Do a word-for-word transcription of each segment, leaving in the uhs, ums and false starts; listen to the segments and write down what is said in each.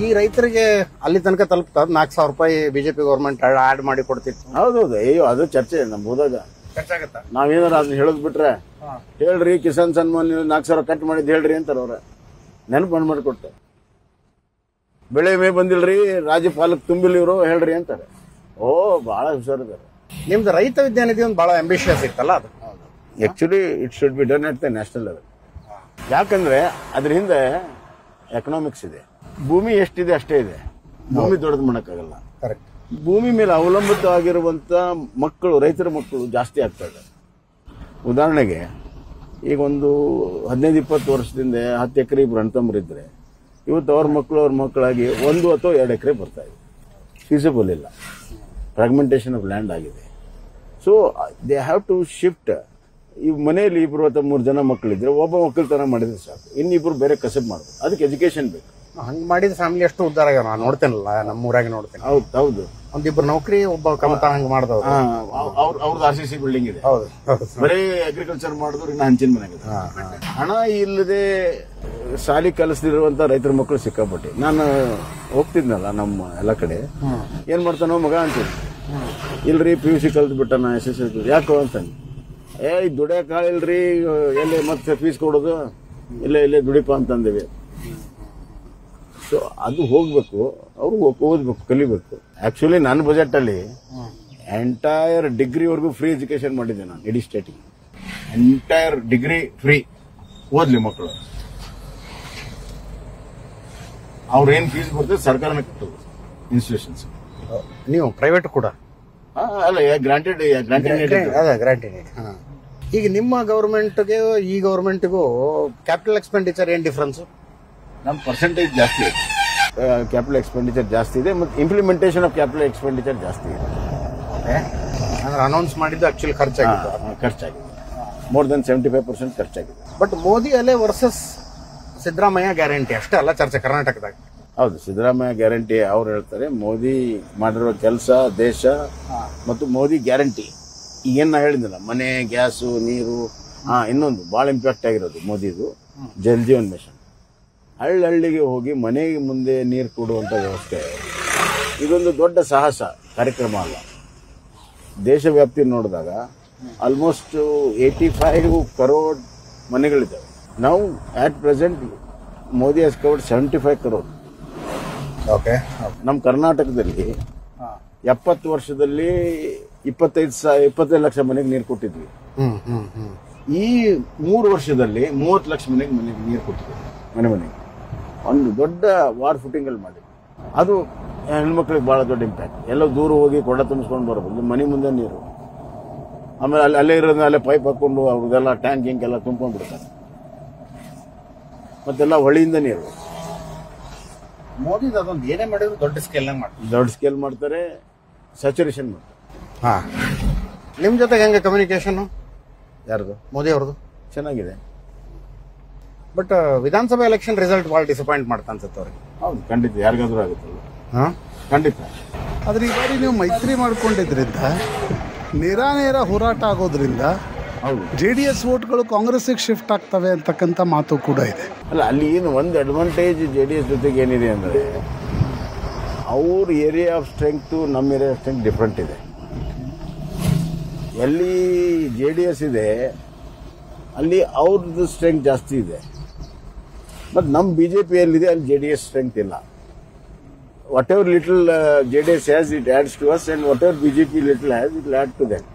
ಈ ರೈತರಿಗೆ ಅಲ್ಲಿ ತನಕ ತಲುಪ್ತಾ ನಾಲ್ಕು ಸಾವಿರ ರೂಪಾಯಿ ಬಿಜೆಪಿ ಗೌರ್ಮೆಂಟ್ ಆಡ್ ಮಾಡಿ ಕೊಡ್ತಿತ್ತು. ಹೌದೌದು, ಅಯ್ಯೋ ಅದು ಚರ್ಚೆ ನಮ್ ಹೋದಾಗ ನಾವೇನಾರ ಅದನ್ನ ಹೇಳದ್ ಬಿಟ್ರೆ ಹೇಳ್ರಿ ಕಿಸಾನ್ ಸನ್ಮಾನ್ ನಾಲ್ಕು ಸಾವಿರ ಕಟ್ ಮಾಡಿದ್ ಹೇಳ್ರಿ ಅಂತಾರ ಅವ್ರ ನೆನಪು ಬಂದ್ ಮಾಡಿಕೊಡ್ತಾರೆ. ಬೆಳೆ ಮೇ ಬಂದಿಲ್ರಿ ರಾಜ್ಯಪಾಲಕ್ ತುಂಬಿಲ್ಲ ಇವರು ಹೇಳ್ರಿ ಅಂತಾರೆ. ಓ ಬಹಳ ಹುಷಾರಿದ್ದಾರೆ. ನಿಮ್ದು ರೈತ ವಿದ್ಯಾನಿಧಿ ಒಂದು ಬಹಳ ಅಂಬಿಷಿಯಸ್ ಇತ್ತಲ್ಲ, ಅದು actually it should be done at the national level. ಯಾಕಂದ್ರೆ ಅದ್ರ ಹಿಂದೆ ಎಕನಾಮಿಕ್ಸ್ ಇದೆ. ಭೂಮಿ ಎಷ್ಟಿದೆ ಅಷ್ಟೇ ಇದೆ, ಭೂಮಿ ದೊಡ್ಡದು ಮಾಡಕ್ಕಾಗಲ್ಲ. ಕರೆಕ್ಟ್. ಭೂಮಿ ಮೇಲೆ ಅವಲಂಬಿತವಾಗಿರುವಂತ ಮಕ್ಕಳು, ರೈತರ ಮಕ್ಕಳು ಜಾಸ್ತಿ ಆಗ್ತಾ ಇದೆ. ಉದಾಹರಣೆಗೆ ಈಗ ಒಂದು ಹದಿನೈದು ಇಪ್ಪತ್ತು ವರ್ಷದಿಂದ ಹತ್ತು ಎಕರೆ ಇಬ್ರು ಅಣ್ತಂಬರಿದ್ರೆ ಇವತ್ತು ಅವ್ರ ಮಕ್ಕಳು ಅವ್ರ ಮಕ್ಕಳಾಗಿ ಒಂದು ಅಥವಾ ಎರಡು ಎಕರೆ ಬರ್ತಾ ಇದೆ. ಫೀಸಿಬಲ್ ಇಲ್ಲ, ಫ್ರಾಗ್ಮೆಂಟೇಷನ್ ಆಫ್ ಲ್ಯಾಂಡ್ ಆಗಿದೆ. So they have to shift. ಈ ಮನೆಯಲ್ಲಿ ಇಬ್ರು ಅಥವಾ ಮೂರು ಜನ ಮಕ್ಕಳಿದ್ರೆ ಒಬ್ಬ ಮಕ್ಕಳತನ ಮಾಡಿದ್ರೆ ಸಾಕು, ಇನ್ನಿಬ್ರು ಬೇರೆ ಕಸಬ್ ಮಾಡ್ಬೇಕು. ಅದಕ್ಕೆ ಎಜುಕೇಶನ್ ಬೇಕು. ಹಂಗ್ ಮಾಡಿದ ಫ್ಯಾಮಿಲಿ ಎಷ್ಟು ಉದ್ದಾರ ಆಗ್ಯಾವ. ನಾನು ನೋಡ್ತೇನಲ್ಲ, ನಮ್ಮ ಊರಾಗ ನೋಡ್ತೇನೆ. ಹೌದು ಹೌದು, ಒಂದಿಬ್ರು ನೌಕರಿ, ಒಬ್ಬ ಕಮತ ಹಂಗ ಮಾಡ್ದವ್ರು. ಅವ್ರದ್ದು ಆರ್ ಸಿ ಸಿ ಬಿಲ್ಡಿಂಗ್ ಇದೆ, ಹೌದು, ಬರೀ ಅಗ್ರಿಕಲ್ಚರ್ ಮಾಡಿದ್ರು ಇನ್ನ ಹಂಚಿನ ಮನೆಗೆ. ಹಣ ಇಲ್ಲದೆ ಶಾಲಿ ಕಲಿಸ್ತಿರುವಂತ ರೈತರ ಮಕ್ಕಳು ಸಿಕ್ಕಾಪಟ್ಟೆ. ನಾನು ಹೋಗ್ತಿದ್ನಲ್ಲ ನಮ್ಮ ಎಲ್ಲ ಕಡೆ, ಏನ್ ಮಾಡ್ತಾನೋ ಮಗ ಅಂತೀನಿ. ಇಲ್ರಿ ಪಿ ಯು ಸಿ ಕಲ್ತ್ ಬಿಟ್ಟನ, ಎಸ್ ಎಸ್ ಎಲ್ ಯಾಕೋ ಅಂತಾನೆ. ಏ ದುಡಿಯಕ್ ಇಲ್ರಿ, ಎಲ್ಲಿ ಮತ್ತೆ ಫೀಸ್ ಕೊಡೋದು, ಇಲ್ಲೇ ಇಲ್ಲೇ ದುಡಿಪ ಅಂತಂದೇವಿ. ಸೊ ಅದು ಹೋಗ್ಬೇಕು, ಅವ್ರು ಓದ್ಬೇಕು, ಕಲಿಬೇಕು. ಆಕ್ಚುಲಿ ನನ್ನ ಬಜೆಟ್ ಅಲ್ಲಿ ಎಂಟೈರ್ ಡಿಗ್ರಿವರೆಗೂ ಫ್ರೀ ಎಜುಕೇಶನ್ ಮಾಡಿದ್ದೆ ನಾನು ಇಡೀ ಸ್ಟೇಟಿಗೆ. ಎಂಟೈರ್ ಡಿಗ್ರಿ ಫ್ರೀ, ಓದ್ಲಿ ಮಕ್ಕಳು. ಅವ್ರ ಏನ್ ಫೀಸ್ ಬರ್ತದೆ ಸರ್ಕಾರನೇ ಕಟ್ಟೋದು, ಇನ್ಸ್ಟಿಟ್ಯೂಷನ್ಸ್. ನೀವು ಪ್ರೈವೇಟ್ ಕೂಡ ಅಲ್ಲ, ಗ್ರಾಂಟೆಡ್ ಗ್ರಾಂಟೆಡ್. ಈಗ ನಿಮ್ಮ ಗವರ್ಮೆಂಟ್ಗೆ ಈ ಗವರ್ಮೆಂಟ್ಗೂ ಕ್ಯಾಪಿಟಲ್ ಎಕ್ಸ್ಪೆಂಡಿಚರ್ ಏನ್ ಡಿಫ್ರೆನ್ಸ್? ನಮ್ಮ ಪರ್ಸೆಂಟೇಜ್ ಜಾಸ್ತಿ ಇದೆ, ಕ್ಯಾಪಿಟಲ್ ಎಕ್ಸ್ಪೆಂಡಿಚರ್ ಜಾಸ್ತಿ ಇದೆ, ಮತ್ತು ಇಂಪ್ಲಿಮೆಂಟೇಷನ್ ಆಫ್ ಕ್ಯಾಪಿಟಲ್ ಎಕ್ಸ್ಪೆಂಡಿಚರ್ ಜಾಸ್ತಿ ಇದೆ. ಅಂದ್ರೆ ಅನೌನ್ಸ್ ಮಾಡಿದ್ದು ಆಕ್ಚುಲಿ ಖರ್ಚಾಗಿದೆ ಖರ್ಚಾಗಿದೆ more than seventy five percent ಖರ್ಚಾಗಿದೆ. ಬಟ್ ಮೋದಿ ಅಲೆ ವರ್ಸಸ್ ಸಿದ್ದರಾಮಯ್ಯ ಗ್ಯಾರಂಟಿ ಅಷ್ಟೇ ಅಲ್ಲ ಚರ್ಚೆ ಕರ್ನಾಟಕದಾಗ. ಹೌದು, ಸಿದ್ದರಾಮಯ್ಯ ಗ್ಯಾರಂಟಿ ಅವ್ರು ಹೇಳ್ತಾರೆ. ಮೋದಿ ಮಾಡಿರೋ ಕೆಲಸ, ದೇಶ ಮತ್ತು ಮೋದಿ ಗ್ಯಾರಂಟಿ. ಈಗೇನ್ ನಾ ಹೇಳಿದ್ನಲ್ಲ, ಮನೆ, ಗ್ಯಾಸು, ನೀರು. ಹಾ, ಇನ್ನೊಂದು ಬಹಳ ಇಂಪ್ಯಾಕ್ಟ್ ಆಗಿರೋದು ಮೋದಿದು ಜಲ್ ಜೀವನ್ ಮಿಷನ್. ಹಳ್ಳಿಗೆ ಹೋಗಿ ಮನೆಗೆ ಮುಂದೆ ನೀರು ಕೊಡುವಂತ ವ್ಯವಸ್ಥೆ. ಇದೊಂದು ದೊಡ್ಡ ಸಾಹಸ ಕಾರ್ಯಕ್ರಮ ಅಲ್ಲ. ದೇಶ ವ್ಯಾಪ್ತಿ ನೋಡಿದಾಗ ಆಲ್ಮೋಸ್ಟ್ ಏಟಿ ಫೈವ್ ಕರೋಡ್ ಮನೆಗಳಿದ್ದಾವೆ. ನಾವು at present Modi has covered seventy five crore. Okay, ನಮ್ಮ ಕರ್ನಾಟಕದಲ್ಲಿ ಎಪ್ಪತ್ತು ವರ್ಷದಲ್ಲಿ ಇಪ್ಪತ್ತೈದು ಇಪ್ಪತ್ತೈದು ಲಕ್ಷ ಮನೆಗೆ ನೀರು ಕೊಟ್ಟಿದ್ವಿ. ಈ ಮೂರು ವರ್ಷದಲ್ಲಿ ಮೂವತ್ತು ಲಕ್ಷ ಮನೆಗೆ ಮನೆಗೆ ನೀರು ಕೊಟ್ಟಿದ್ವಿ. ಮನೆ ಮನೆಗೆ ಒಂದು ದೊಡ್ಡ ವಾರ್ ಫುಟಿಂಗ್ ಅಲ್ಲಿ ಮಾಡಿ. ಅದು ಹೆಣ್ಮಕ್ಳಿಗೆ ಬಹಳ ದೊಡ್ಡ ಇಂಪ್ಯಾಕ್ಟ್. ಎಲ್ಲ ದೂರ ಹೋಗಿ ಕೊಡ ತುಂಬಿಸ್ಕೊಂಡು ಬರಬಹುದು, ಮನೆ ಮುಂದೆ ನೀರು. ಆಮೇಲೆ ಅಲ್ಲಿ ಅಲ್ಲೇ ಇರೋದನ್ನ ಅಲ್ಲೇ ಪೈಪ್ ಹಾಕೊಂಡು ಅವ್ರದೆಲ್ಲ ಟ್ಯಾಂಕ್ ಗಿಂಕ್ ಎಲ್ಲ ತುಂಬ್ಕೊಂಡ್ ಬಿಡ್ತಾರೆ. ಮತ್ತೆಲ್ಲ ಹೊಳಿಯಿಂದ ನೀರು. ಮೋದಿ ಅದೊಂದು ಏನೇ ಮಾಡಿದ್ರು ದೊಡ್ಡ ಸ್ಕೇಲ್ ಮಾಡ್ತಾರೆ, ದೊಡ್ಡ ಸ್ಕೇಲ್ ಮಾಡ್ತಾರೆ, ಸ್ಯಾಚುರೇಷನ್ ಮಾಡ್ತಾರೆ. ಹಾ, ನಿಮ್ ಜೊತೆಗೆ ಹೆಂಗೆ ಕಮ್ಯುನಿಕೇಶನ್? ಯಾರ್ದು? ಮೋದಿ ಅವ್ರದ್ದು ಚೆನ್ನಾಗಿದೆ. ಬಟ್ ವಿಧಾನಸಭಾ ಎಲೆಕ್ಷನ್ ರಿಸಲ್ಟ್ ಬಹಳ ಡಿಸಪಾಯಿಂಟ್ ಮಾಡ್ತಾ ಅನ್ಸುತ್ತೆ ಅವ್ರಿಗೆ. ಹೌದು, ಖಂಡಿತ ಯಾರಿಗಾದ್ರೂ ಆಗುತ್ತಲ್ಲ. ಹಾ, ಖಂಡಿತ. ಆದ್ರೆ ಈ ಬಾರಿ ನೀವು ಮೈತ್ರಿ ಮಾಡ್ಕೊಂಡಿದ್ರಿಂದ, ನೇರಾನೇರ ಹೋರಾಟ ಆಗೋದ್ರಿಂದ ಜೆ ಡಿ ಎಸ್ ವೋಟ್ಗಳು ಕಾಂಗ್ರೆಸ್ಗೆ ಶಿಫ್ಟ್ ಆಗ್ತವೆ ಅಂತಕ್ಕಂಥ ಮಾತು ಕೂಡ ಇದೆ. ಅಲ್ಲ, ಅಲ್ಲಿ ಏನು ಒಂದು ಅಡ್ವಾಂಟೇಜ್ ಜೆ ಡಿ ಎಸ್ ಜೊತೆಗೆ ಏನಿದೆ ಅಂದ್ರೆ, ಅವ್ರ ಏರಿಯಾ ಆಫ್ ಸ್ಟ್ರೆಂಗ್ತ್ ನಮ್ಮ ಏರಿಯಾ ಆಫ್ ಸ್ಟ್ರೆಂಗ್ತ್ ಡಿಫ್ರೆಂಟ್ ಇದೆ. ಎಲ್ಲಿ ಜೆ ಡಿ ಎಸ್ ಇದೆ ಅಲ್ಲಿ ಅವ್ರದ್ದು ಸ್ಟ್ರೆಂಗ್ತ್ ಜಾಸ್ತಿ ಇದೆ. ಬಟ್ ನಮ್ಮ ಬಿಜೆಪಿಯಲ್ಲಿದೆ, ಅಲ್ಲಿ ಜೆ ಡಿ ಎಸ್ ಸ್ಟ್ರೆಂಗ್ತ್ ಇಲ್ಲ. Whatever little J D S has it adds to us, and whatever BJP little has it add to them.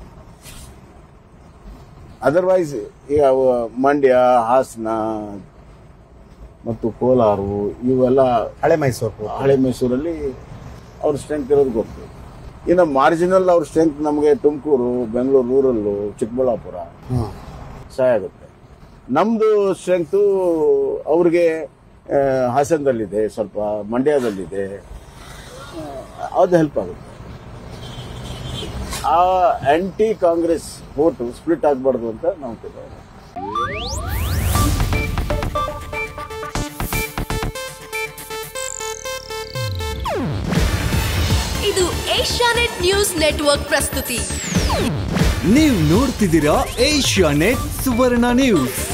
Otherwise ಈಗ ಮಂಡ್ಯ, ಹಾಸನ ಮತ್ತು ಕೋಲಾರ ಇವೆಲ್ಲ ಹಳೆ ಮೈಸೂರು ಹಳೆ ಮೈಸೂರಲ್ಲಿ ಅವ್ರ ಸ್ಟ್ರೆಂತ್ ಇರೋದು ಗೊತ್ತು. ಇನ್ನು ಮಾರ್ಜಿನಲ್ ಅವ್ರ ಸ್ಟ್ರೆಂತ್ ನಮಗೆ ತುಮಕೂರು, ಬೆಂಗಳೂರು ರೂರಲ್ಲು, ಚಿಕ್ಕಬಳ್ಳಾಪುರ ಸಹಾಯ ಆಗುತ್ತೆ. ನಮ್ದು ಸ್ಟ್ರೆಂತು ಅವ್ರಿಗೆ ಹಾಸನದಲ್ಲಿದೆ, ಸ್ವಲ್ಪ ಮಂಡ್ಯದಲ್ಲಿದೆ, ಅದು ಹೆಲ್ಪ್ ಆಗುತ್ತೆ. ಆ ಆಂಟಿ ಕಾಂಗ್ರೆಸ್ ವೋಟ್ ಸ್ಪ್ಲಿಟ್ ಆಗಬಾರ್ದು ಅಂತ ನಾವು ತಿಳ್ಕೊಳ್ಳೋಣ. ಇದು ಏಷ್ಯಾನೆಟ್ ನ್ಯೂಸ್ ನೆಟ್ವರ್ಕ್ ಪ್ರಸ್ತುತಿ. ನೀವು ನೋಡ್ತಿದ್ದೀರಾ ಏಷ್ಯಾನೆಟ್ ಸುವರ್ಣ ನ್ಯೂಸ್.